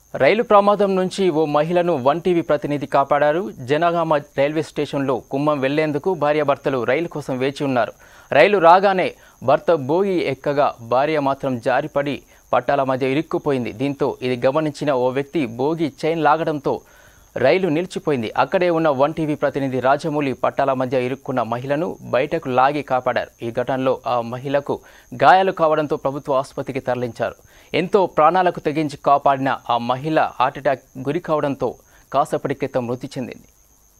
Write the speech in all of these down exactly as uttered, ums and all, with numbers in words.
రైలు ప్రమాదం నుంచి ఓ మహిళను వన్ టీవీ ప్రతినిధి కాపాడారు. జనగామ రైల్వే స్టేషన్లో కుమ్మం వెళ్లేందుకు భార్యాభర్తలు రైలు కోసం వేచి ఉన్నారు. రైలు రాగానే భర్త బోగి ఎక్కగా భార్య మాత్రం జారిపడి పట్టాల మధ్య ఇరుక్కుపోయింది. దీంతో ఇది గమనించిన ఓ వ్యక్తి బోగి చైన్ లాగడంతో రైలు నిలిచిపోయింది. అక్కడే ఉన్న వన్ టీవీ ప్రతినిధి రాజమౌళి పట్టాల మధ్య ఇరుక్కున్న మహిళను బయటకు లాగి కాపాడారు. ఈ ఘటనలో ఆ మహిళకు గాయాలు కావడంతో ప్రభుత్వ ఆసుపత్రికి తరలించారు. ఎంతో ప్రాణాలకు తెగించి కాపాడిన ఆ మహిళ హార్ట్అటాక్ గురి కావడంతో కాసేపటి క్రితం మృతి చెందింది.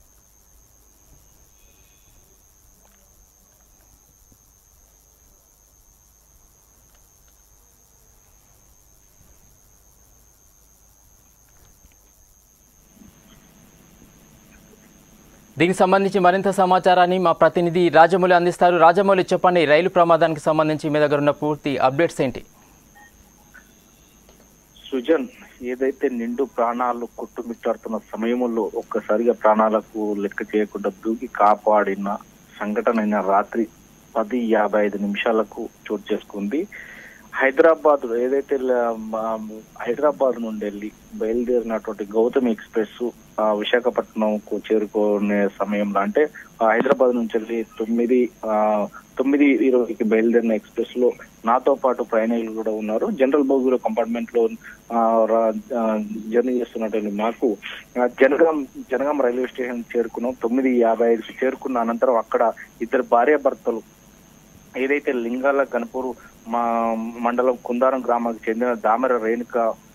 దీనికి సంబంధించి మరింత సమాచారాన్ని మా ప్రతినిధి రాజమౌళి అందిస్తారు. రాజమౌళి, చెప్పండి, రైలు ప్రమాదానికి సంబంధించి మీ దగ్గర ఉన్న పూర్తి అప్డేట్స్ ఏంటి? సుజన్, ఏదైతే నిండు ప్రాణాలు కొట్టుమిట్టాడుతున్న సమయంలో ఒక్కసారిగా ప్రాణాలకు లెక్క చేయకుండా దూకి కాపాడిన సంఘటన అయిన రాత్రి పది యాభై ఐదు నిమిషాలకు చోటు చేసుకుంది. హైదరాబాద్ ఏదైతే హైదరాబాద్ నుండి వెళ్ళి బయలుదేరినటువంటి గౌతమి ఎక్స్ప్రెస్ విశాఖపట్నంకు చేరుకునే సమయంలో, అంటే హైదరాబాద్ నుంచి వెళ్ళి తొమ్మిది తొమ్మిది ఇరవైకి బయలుదేరిన ఎక్స్ప్రెస్ లో నాతో పాటు ప్రయాణికులు కూడా ఉన్నారు. జనరల్ బోగిలో కంపార్ట్మెంట్ లో జర్నీ చేస్తున్నటువంటి మాకు జనగాం జనగాం రైల్వే స్టేషన్ చేరుకున్నాం. తొమ్మిది యాభై ఐదుకి చేరుకున్న అనంతరం అక్కడ ఇద్దరు భార్యాభర్తలు ఏదైతే లింగాల గణపూర్ మా మండలం కుందారం గ్రామానికి చెందిన దామెర రేణుక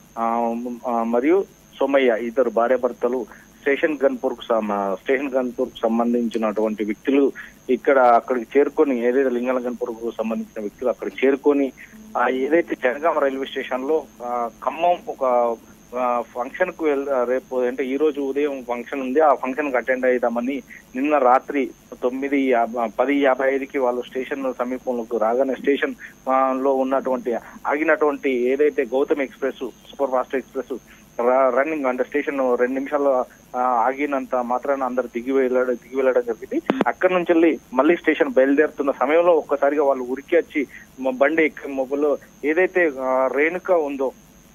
మరియు సోమయ్య ఇద్దరు భార్యాభర్తలు స్టేషన్ గన్పూర్ కు స్టేషన్ గన్పూర్ కు సంబంధించినటువంటి వ్యక్తులు ఇక్కడ అక్కడికి చేరుకొని, ఏదైతే లింగాల గన్పూర్ కు సంబంధించిన వ్యక్తులు అక్కడ చేరుకొని ఏదైతే జనగామ రైల్వే స్టేషన్ లో ఖమ్మం ఒక ఫంక్షన్ కు వెళ్ రేపు అంటే ఈ రోజు ఉదయం ఫంక్షన్ ఉంది, ఆ ఫంక్షన్ కు అటెండ్ అయ్యామని నిన్న రాత్రి తొమ్మిది పది యాభై ఐదుకి వాళ్ళు స్టేషన్ సమీపంలోకి రాగానే స్టేషన్ లో ఉన్నటువంటి ఆగినటువంటి ఏదైతే Gautami express super fast express running అంటే స్టేషన్ రెండు నిమిషాలు ఆగినంత మాత్రాన అందరు దిగి వెళ్ళడం దిగి వెళ్ళడం జరిగింది. అక్కడి నుంచి వెళ్ళి మళ్ళీ స్టేషన్ బయలుదేరుతున్న సమయంలో ఒక్కసారిగా వాళ్ళు ఉరికి వచ్చి బండి మొబైల్లో ఏదైతే రేణుక ఉందో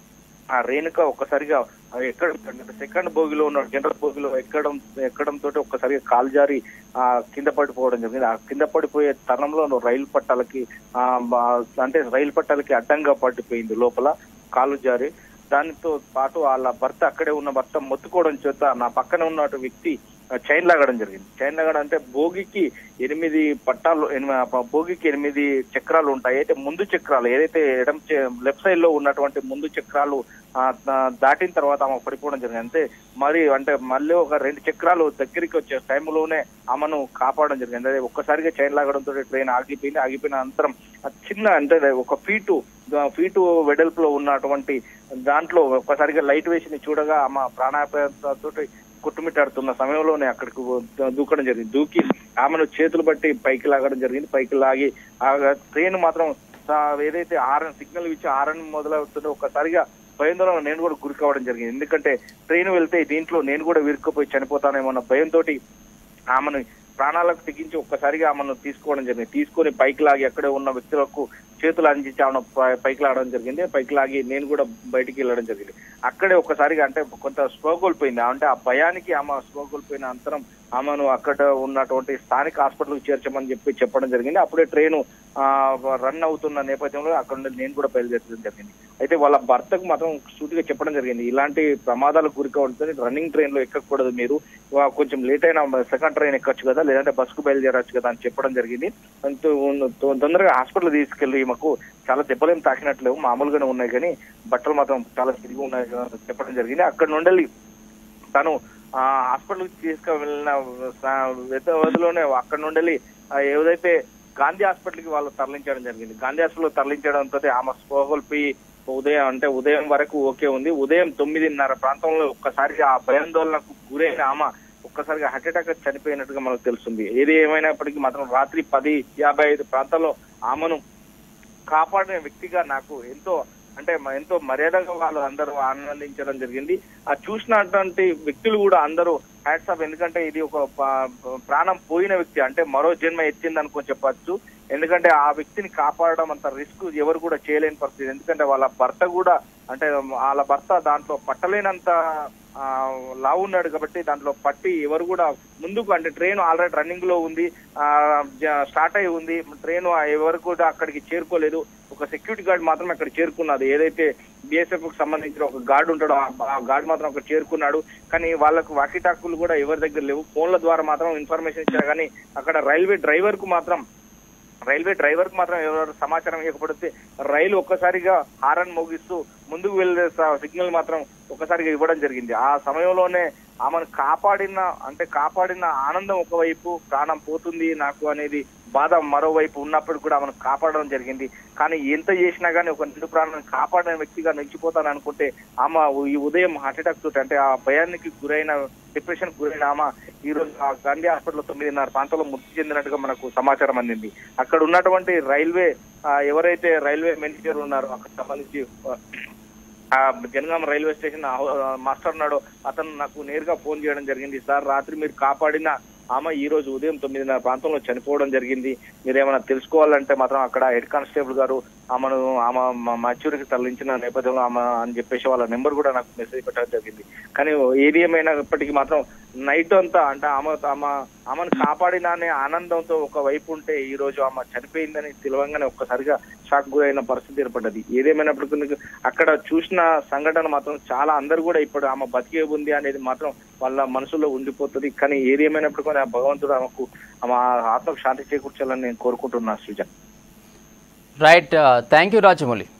ఆ రేణుక ఒక్కసారిగా ఎక్కడ సెకండ్ బోగిలో ఉన్న జనరల్ బోగిలో ఎక్కడం ఎక్కడం తోటి ఒక్కసారిగా కాలు జారి ఆ కింద పడిపోవడం జరిగింది. ఆ కింద పడిపోయే తరుణంలో రైలు పట్టాలకి ఆ అంటే రైలు పట్టాలకి అడ్డంగా పడిపోయింది లోపల కాలు జారి. దానితో పాటు వాళ్ళ భర్త అక్కడే ఉన్న భర్త మొత్తుకోవడం చేత నా పక్కన ఉన్న వ్యక్తి చైన్ లాగడం జరిగింది. చైన్ లాగడం అంటే బోగికి ఎనిమిది పట్టాలు బోగికి ఎనిమిది చక్రాలు ఉంటాయి. అయితే ముందు చక్రాలు ఏదైతే ఎడం లెఫ్ట్ సైడ్ లో ఉన్నటువంటి ముందు చక్రాలు దాటిన తర్వాత ఆమె పడిపోవడం జరిగింది. అంతే మరి అంటే మళ్ళీ ఒక రెండు చక్రాలు దగ్గరికి వచ్చే టైంలోనే ఆమెను కాపాడడం జరిగింది. అదే ఒక్కసారిగా చైన్ లాగడంతో ట్రైన్ ఆగిపోయింది. ఆగిపోయిన అనంతరం చిన్న అంటే ఒక ఫీటు ఫీటు వెడల్పులో ఉన్నటువంటి దాంట్లో ఒక్కసారిగా లైట్ వేసి చూడగా ఆమె ప్రాణాపాయంతో కొట్టుమిట్టాడుతున్న సమయంలోనే అక్కడికి దూకడం జరిగింది. దూకి ఆమెను చేతులు బట్టి పైకి లాగడం జరిగింది. పైకి లాగి ఆ ట్రైన్ మాత్రం ఏదైతే ఆరన్ సిగ్నల్ ఇచ్చి ఆరన్ మొదలవుతుందో ఒక్కసారిగా భయంతో నేను కూడా గురి కావడం జరిగింది. ఎందుకంటే ట్రైన్ వెళ్తే దీంట్లో నేను కూడా విరుక్కుపోయి చనిపోతానేమో అన్న భయంతో ఆమెను ప్రాణాలకు తెగించి ఒక్కసారిగా ఆమెను తీసుకోవడం జరిగింది. తీసుకొని పైకి లాగి అక్కడే ఉన్న వ్యక్తులకు చేతులు అందించి ఆమెను పైకి లాగడం జరిగింది. పైకి లాగి నేను కూడా బయటికి వెళ్ళడం జరిగింది. అక్కడే ఒక్కసారిగా అంటే కొంత స్పృహ కోల్పోయింది. అంటే ఆ భయానికి ఆమె స్పృహ కోల్పోయిన అంతరం ఆమెను అక్కడ ఉన్నటువంటి స్థానిక హాస్పిటల్కి చేర్చమని చెప్పి చెప్పడం జరిగింది. అప్పుడే ట్రైన్ రన్ అవుతున్న నేపథ్యంలో అక్కడ నుండి నేను కూడా బయలుదేరడం జరిగింది. అయితే వాళ్ళ భర్తకు మాత్రం సూటిగా చెప్పడం జరిగింది, ఇలాంటి ప్రమాదాలకు గురి కావడంతో రన్నింగ్ ట్రైన్ లో ఎక్కకూడదు, మీరు కొంచెం లేట్ అయినా సెకండ్ ట్రైన్ ఎక్కచ్చు కదా, లేదంటే బస్సుకు బయలుదేరచ్చు కదా అని చెప్పడం జరిగింది. తొందరగా హాస్పిటల్ తీసుకెళ్లి మాకు చాలా దెబ్బలేం తాకినట్లేవు, మామూలుగానే ఉన్నాయి కానీ బట్టలు మాత్రం చాలా తిరిగి ఉన్నాయి చెప్పడం జరిగింది. అక్కడ నుండి తను ఆ హాస్పిటల్కి తీసుకువెళ్ళిన వ్యవధిలోనే అక్కడ నుండి ఏదైతే గాంధీ హాస్పిటల్కి వాళ్ళు తరలించడం జరిగింది. గాంధీ హాస్పిటల్ తరలించడంతో ఆమె స్పృహ కోల్పోయి ఉదయం అంటే ఉదయం వరకు ఓకే ఉంది. ఉదయం తొమ్మిదిన్నర ప్రాంతంలో ఒక్కసారిగా ఆ భయాందోళనకు గురైన ఆమె ఒక్కసారిగా హార్ట్ అటాక్ చనిపోయినట్టుగా మనకు తెలుస్తుంది. ఏది ఏమైనప్పటికీ మాత్రం రాత్రి పది యాభై ఐదు ప్రాంతాల్లో ఆమెను కాపాడిన వ్యక్తిగా నాకు ఎంతో అంటే ఎంతో మర్యాదగా వాళ్ళు అందరూ ఆనందించడం జరిగింది. ఆ చూసినటువంటి వ్యక్తులు కూడా అందరూ హ్యాట్స్ ఆఫ్, ఎందుకంటే ఇది ఒక ప్రాణం పోయిన వ్యక్తి అంటే మరో జన్మ ఎత్తింది అనుకో చెప్పచ్చు. ఎందుకంటే ఆ వ్యక్తిని కాపాడడం అంత రిస్క్ ఎవరు కూడా చేయలేని పరిస్థితి. ఎందుకంటే వాళ్ళ భర్త కూడా అంటే వాళ్ళ భర్త దాంట్లో పట్టలేనంత లావు ఉన్నాడు కాబట్టి దాంట్లో పట్టి ఎవరు కూడా ముందుకు అంటే ట్రైన్ ఆల్రెడీ రన్నింగ్ లో ఉంది, స్టార్ట్ అయి ఉంది ట్రైన్, ఎవరు కూడా అక్కడికి చేరుకోలేదు. ఒక సెక్యూరిటీ గార్డ్ మాత్రం అక్కడ చేరుకున్నది. ఏదైతే బిఎస్ఎఫ్ కు సంబంధించిన ఒక గార్డు ఉంటాడో ఆ గార్డ్ మాత్రం అక్కడ చేరుకున్నాడు. కానీ వాళ్ళకు వాకీ టాకులు కూడా ఎవరి దగ్గర లేవు. ఫోన్ల ద్వారా మాత్రం ఇన్ఫర్మేషన్ ఇచ్చారు. కానీ అక్కడ రైల్వే డ్రైవర్ కు మాత్రం రైల్వే డ్రైవర్ కు మాత్రం ఎవరు సమాచారం ఇవ్వకపోతే రైలు ఒక్కసారిగా హారన్ మోగిస్తూ ముందుకు వెళ్లే సిగ్నల్ మాత్రం ఒక్కసారిగా ఇవ్వడం జరిగింది. ఆ సమయంలోనే ఆమెను కాపాడిన అంటే కాపాడిన ఆనందం ఒకవైపు, ప్రాణం పోతుంది నాకు అనేది బాధ మరోవైపు ఉన్నప్పుడు కూడా ఆమెను కాపాడడం జరిగింది. కానీ ఎంత చేసినా కానీ ఒక నిండు ప్రాణాన్ని కాపాడిన వ్యక్తిగా నిలిచిపోతాను అనుకుంటే ఆమె ఈ ఉదయం హార్ట్ అటాక్ తోటి అంటే ఆ భయానికి గురైన డిప్రెషన్ గురైన ఆమె ఈ రోజు ఆ గాంధీ హాస్పిటల్లో తొమ్మిదిన్నర ప్రాంతంలో మృతి చెందినట్టుగా మనకు సమాచారం అందింది. అక్కడ ఉన్నటువంటి రైల్వే ఎవరైతే రైల్వే మేనేజర్ ఉన్నారో అక్కడ సంబంధించి ఆ జనగామ రైల్వే స్టేషన్ మాస్టర్ ఉన్నాడో అతను నాకు నేరుగా ఫోన్ చేయడం జరిగింది. సార్ రాత్రి మీరు కాపాడిన ఆమె ఈ రోజు ఉదయం తొమ్మిదిన్నర ప్రాంతంలో చనిపోవడం జరిగింది, మీరేమైనా తెలుసుకోవాలంటే మాత్రం అక్కడ హెడ్ కానిస్టేబుల్ గారు ఆమెను ఆమె మచ్యూరికి తరలించిన నేపథ్యంలో ఆమె అని చెప్పేసి వాళ్ళ నెంబర్ కూడా నాకు మెసేజ్ పెట్టడం జరిగింది. కానీ ఏది ఏమైనప్పటికీ మాత్రం నైట్ అంతా అంటే ఆమె ఆమె ఆమెను కాపాడిన అనే ఆనందంతో ఒక వైపు ఉంటే ఈ రోజు ఆమె చనిపోయిందని తెలియంగానే ఒక్కసారిగా షాక్ గురైన పరిస్థితి ఏర్పడ్డది. ఏదేమైనప్పటికీ అక్కడ చూసిన సంఘటన మాత్రం చాలా అందరు కూడా ఇప్పుడు ఆమె బతికే ఉంది అనేది మాత్రం వాళ్ళ మనసులో ఉండిపోతుంది. కానీ ఏది ఏమైనప్పటికీ ఆ భగవంతుడు ఆమెకు ఆమె ఆత్మకు శాంతి చేకూర్చాలని నేను కోరుకుంటున్నా Srujan. Right, thank you Rajamouli.